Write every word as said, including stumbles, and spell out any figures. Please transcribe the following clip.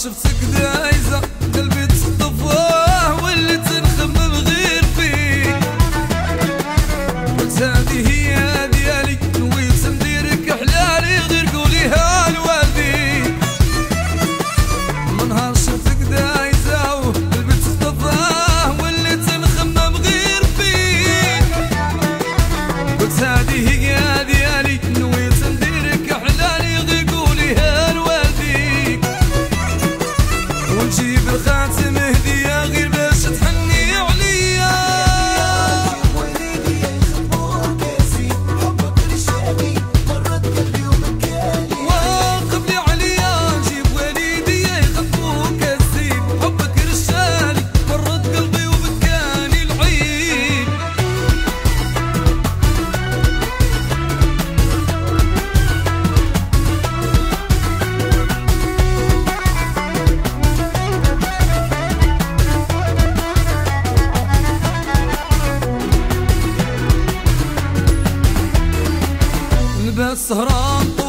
شفتك دايزة قلبي تصطفاه واللي تنخمم غير فيك. قلت هادي هي ديالي نويت نديرك حلالي غير قوليها لوالديك. من نهار شفتك دايزة وقلبي تصطفاه واللي تنخمم غير فيك. قلت هادي هي ديالي نويت نديرك حلالي غير قوليها لوالديك. ونجيب الخاتم هدية غير باش تحني عليا. والدي يخبوك ياسين حبك رشابي مرت قلبي ومكاني. وقبلي عليا نجيب والدي يخبوك ياسين حبك رشالي مرت قلبي وبكاني العين. لباس سهران